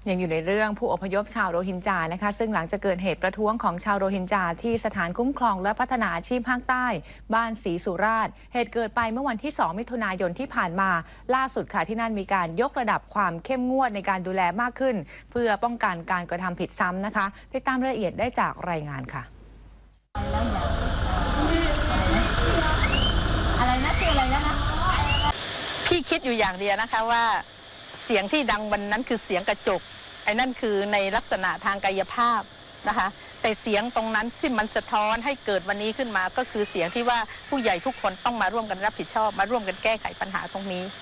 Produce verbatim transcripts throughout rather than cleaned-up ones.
ยังอยู่ในเรื่องผู้อพยพชาวโรฮิงญานะคะซึ่งหลังจากเกิดเหตุประท้วงของชาวโรฮิงญาที่สถานคุ้มครองและพัฒนาอาชีพภาคใต้บ้านศรีสุราษฎร์เหตุเกิดไปเมื่อวันที่สองมิถุนายนที่ผ่านมาล่าสุดค่ะที่นั่นมีการยกระดับความเข้มงวดในการดูแลมากขึ้นเพื่อป้องกันการกระทำผิดซ้ำนะคะติดตามรายละเอียดได้จากรายงานค่ะอะไรนะคืออะไรนะพี่คิดอยู่อย่างเดียวนะคะว่าเสียงที่ดังวันนั้นคือเสียงกระจกไอ้นั่นคือในลักษณะทางกายภาพนะคะแต่เสียงตรงนั้นที่มันสะท้อนให้เกิดวันนี้ขึ้นมาก็คือเสียงที่ว่าผู้ใหญ่ทุกคนต้องมาร่วมกันรับผิดชอบมาร่วมกันแก้ไขปัญหาตรงนี้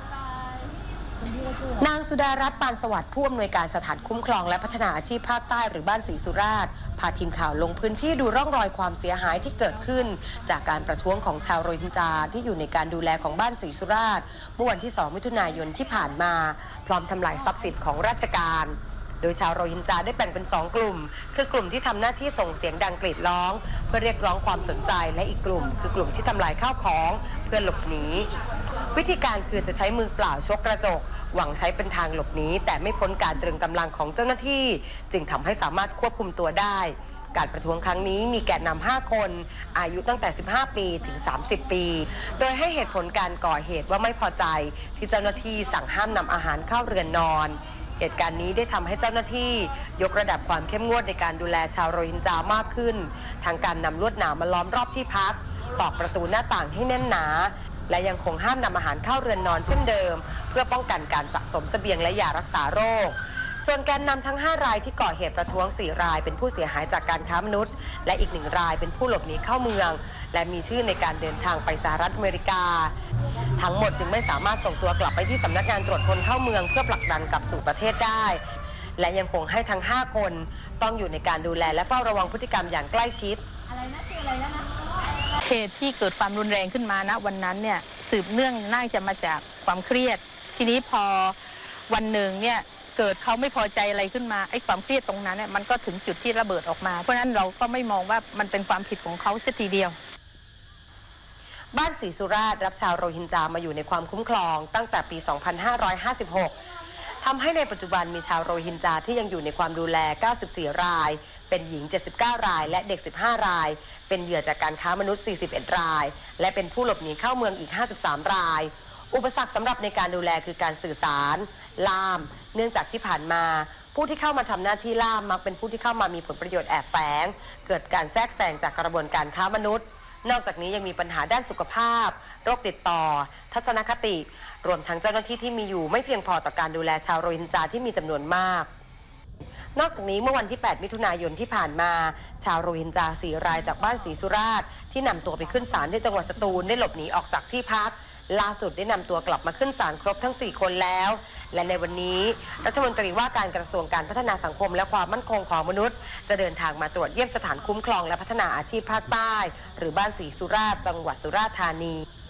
นางสุดารัตน์ปานสวัสดิ์ผู้อำนวยการสถานคุ้มครองและพัฒนาอาชีพภาคใต้หรือบ้านศรีสุราษฎร์พาทีมข่าวลงพื้นที่ดูร่องรอยความเสียหายที่เกิดขึ้นจากการประท้วงของชาวโรฮิงญาที่อยู่ในการดูแลของบ้านศรีสุราษฎร์เมื่อวันที่สองมิถุนายนที่ผ่านมาพร้อมทำลายทรัพย์สินของราชการโดยชาวโรฮิงญาได้แบ่งเป็นสองกลุ่มคือกลุ่มที่ทำหน้าที่ส่งเสียงดังกรีดร้องเพื่อเรียกร้องความสนใจและอีกกลุ่มคือกลุ่มที่ทำลายข้าวของเพื่อหลบหนีวิธีการคือจะใช้มือเปล่าชกกระจกหวังใช้เป็นทางหลบหนีแต่ไม่พ้นการตรึงกำลังของเจ้าหน้าที่จึงทำให้สามารถควบคุมตัวได้การประท้วงครั้งนี้มีแกนนำห้าคนอายุตั้งแต่สิบห้าปีถึงสามสิบปีโดยให้เหตุผลการก่อเหตุว่าไม่พอใจที่เจ้าหน้าที่สั่งห้ามนำอาหารเข้าเรือนนอนเหตุการณ์นี้ได้ทำให้เจ้าหน้าที่ยกระดับความเข้มงวดในการดูแลชาวโรฮิงญามากขึ้นทางการนำลวดหนามมาล้อมรอบที่พักตอกประตูหน้าต่างให้แน่นหนาและยังคงห้ามนำอาหารเข้าเรือนนอนเช่นเดิมเพื่อป้องกันการสะสมเสบียงและยารักษาโรคส่วนแกนนำทั้งห้ารายที่ก่อเหตุประท้วงสี่รายเป็นผู้เสียหายจากการค้ามนุษย์และอีกหนึ่งรายเป็นผู้หลบหนีเข้าเมืองและมีชื่อในการเดินทางไปสหรัฐอเมริกาทั้งหมดจึงไม่สามารถส่งตัวกลับไปที่สำนักงานตรวจคนเข้าเมืองเพื่อผลักดันกลับสู่ประเทศได้และยังคงให้ทั้งห้าคนต้องอยู่ในการดูแลและเฝ้าระวังพฤติกรรมอย่างใกล้ชิดอะไรนะคืออะไรนะเหตุที่เกิดความรุนแรงขึ้นมาณวันนั้นเนี่ยสืบเนื่องน่าจะมาจากความเครียดทีนี้พอวันหนึ่งเนี่ยเกิดเขาไม่พอใจอะไรขึ้นมาไอ้ความเครียดตรงนั้นเนี่ยมันก็ถึงจุดที่ระเบิดออกมาเพราะฉะนั้นเราก็ไม่มองว่ามันเป็นความผิดของเขาเสียทีเดียวบ้านศรีสุราษฎร์รับชาวโรฮิงญามาอยู่ในความคุ้มครองตั้งแต่ปี สองพันห้าร้อยห้าสิบหก ทำให้ในปัจจุบันมีชาวโรฮิงญาที่ยังอยู่ในความดูแลเก้าสิบสี่รายเป็นหญิงเจ็ดสิบเก้ารายและเด็กสิบห้ารายเป็นเหยื่อจากการค้ามนุษย์สี่สิบเอ็ดรายและเป็นผู้หลบหนีเข้าเมืองอีกห้าสิบสามรายอุปสรรคสำหรับในการดูแลคือการสื่อสารล่ามเนื่องจากที่ผ่านมาผู้ที่เข้ามาทำหน้าที่ล่ามมักเป็นผู้ที่เข้ามามีผลประโยชน์แอบแฝงเกิดการแทรกแซงจากกระบวนการค้ามนุษย์นอกจากนี้ยังมีปัญหาด้านสุขภาพโรคติดต่อทัศนคติรวมทั้งเจ้าหน้าที่ที่มีอยู่ไม่เพียงพอต่อการดูแลชาวโรฮิงญาที่มีจำนวนมากนอกจากนี้เมื่อวันที่แปดมิถุนายนที่ผ่านมาชาวโรฮิงญาสี่รายจากบ้านศรีสุราษฎร์ที่นำตัวไปขึ้นศาลที่จังหวัดสตูลได้หลบหนีออกจากที่พักล่าสุดได้นำตัวกลับมาขึ้นศาลครบทั้งสี่คนแล้วและในวันนี้รัฐมนตรีว่าการกระทรวงการพัฒนาสังคมและความมั่นคงของมนุษย์จะเดินทางมาตรวจเยี่ยมสถานคุ้มครองและพัฒนาอาชีพภาคใต้หรือบ้านศรีสุราษฎร์จังหวัดสุราษฎร์ธานี